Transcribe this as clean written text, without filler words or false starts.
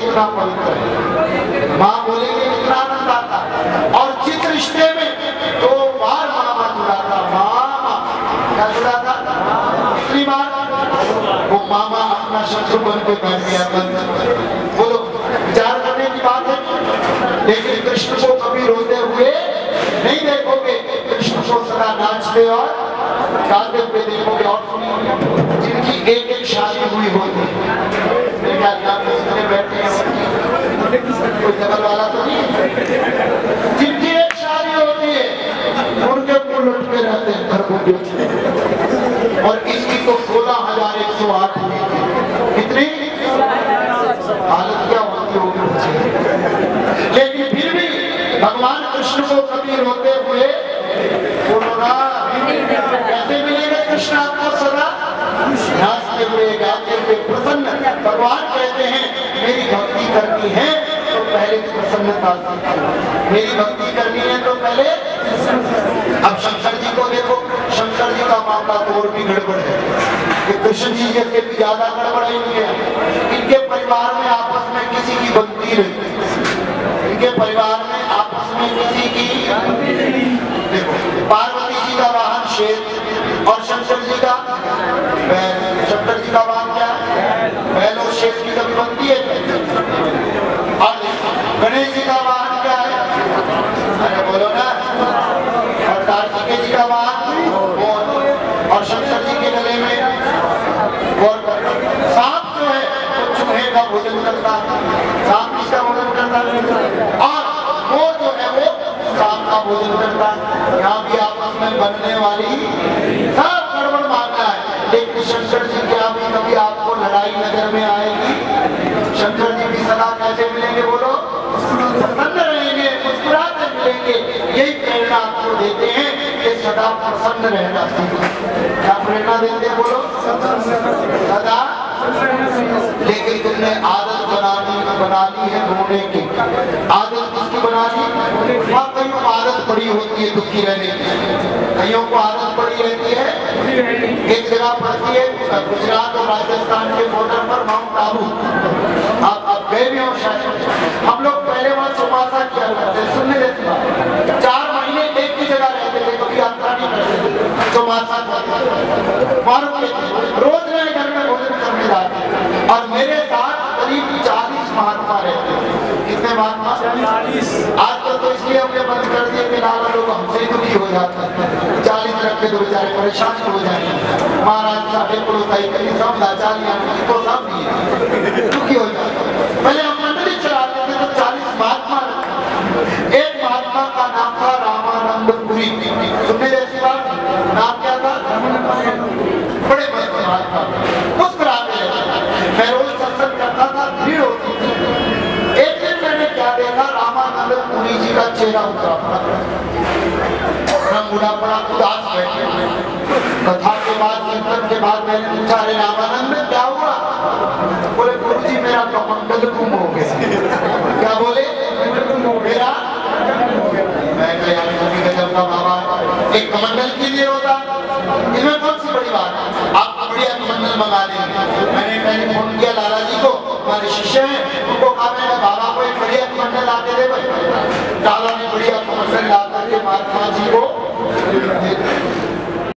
कितना पवित्र है। माँ बोलेंगे कितना आनंद आता। और जिस रिश्ते में 2 बार मामा जुड़ा था, मामा क्या जुड़ा था, कितनी बार, वो मामा अपना शत्रु बन के बैठ गया। बोलो, विचार करने की बात है। लेकिन कृष्ण को कभी रोते हुए नहीं देखोगे, कृष्ण को सदा नाचते और गाते हुए देखोगे। और जिनकी एक एक शादी हुई होती है, मेरे ख्याल में बैठे हैं, कोई जबल वाला तो नहीं, जिनकी एक शादी होती है उनके ऊपर लुटके रहते हैं घर को। और इसकी तो 16,108 हुई थी। कितनी हालत क्या होती होगी। लेकिन फिर भी भगवान कृष्ण को कभी रोते हुए कैसे मिलेंगे कृष्ण आपको सदा नाचते हुए गाते हुए प्रसन्न। भगवान कहते हैं मेरी भक्ति करनी है तो पहले प्रसन्नता से, मेरी भक्ति करनी है तो पहले। अब शंकर जी को देखो, शंकर जी का मामला तो और भी गड़बड़ है कि कृष्ण जी जैसे भी ज्यादा गड़बड़ है इनके परिवार में आपस में किसी की बनती नहीं। इनके परिवार में आपस में किसी की, देखो पार्वती जी का वाहन शेर और शंकर जी का वाहन क्या है, बैल और शेर की कभी बनती है। और गणेश जी का वाहन क्या है, अरे बोलो ना, और कार्तिकेय जी का वाहन और शंकर जी के गले में सांप जो है वो चूहे का भोजन करता है, सांप किसका भोजन करता है, और वो जो है वो सांप का भोजन करता है। यहाँ भी आपस में बनने वाली सब गड़बड़ मानना है। लेकिन शंकर जी क्या भी कभी आपको लड़ाई नजर में आएगी? शंकर जी भी सदा कैसे मिलेंगे, बोलो, प्रसन्न रहेंगे, मुस्कुराते मिलेंगे। यही प्रेरणा आपको देते हैं कि सदा प्रसन्न रहना सीखो। क्या प्रेरणा देते हैं, बोलो, सदा। लेकिन तुमने आदत बना ली है रोने की। आदत किसकी बना ली? वहाँ कईयों को आदत पड़ी होती है दुखी रहने की, कईयों को आदत पड़ी रहती है। एक जगह पड़ती है गुजरात और राजस्थान के बॉर्डर पर माउंट आबू, आप गए भी हो शायद। हम लोग पहले वहाँ चौमासा किया करते, सुनने देते 4 महीने एक ही जगह रहते थे, कभी यात्रा नहीं करते। चौमासा रोज नए घर में भोजन करने जाते। और मेरे साथ करीब 40 महात्मा रहते हैं। कितने महात्मा? 40। आजकल तो इसलिए हमने बंद कर दिए कि नाना लोग हमसे दुखी हो जाते हैं। 40 रख के तो बेचारे परेशान हो जाएंगे। महाराज साढ़े पुरोताई कहीं सब लाचारियां तो सब दुखी हो जाते। पहले हम मंदिर चलाते थे तो 40 महात्मा। एक महात्मा का नाम था रामानंद पुरी। सुनने जैसी बात, नाम क्या था? बड़े मस्त महात्मा, मुस्कुराते रहते। मैं रोज सत्संग करता था, भीड़ होती थी। एक दिन मैंने क्या देखा, रामानंद पुरी जी का चेहरा उतरा पड़ा, बूढ़ा पड़ा, उदास बैठे। कथा के बाद, कीर्तन के बाद मैंने पूछा, अरे रामानंद क्या हुआ? बोले गुरु जी मेरा कमंडल गुम हो गया। क्या बोले? मेरा, मैं का बाबा एक कमंडल के लिए होता, इसमें कौन सी बड़ी बात है? आप बढ़िया कमंडल मंगा देंगे। मैंने फोन किया लाला जी को, हमारे शिष्य हैं, उनको कहा मैंने बाबा को एक बढ़िया कमंडल लाके दे भाई। लाला ने बढ़िया कमंडल ला करके महात्मा जी को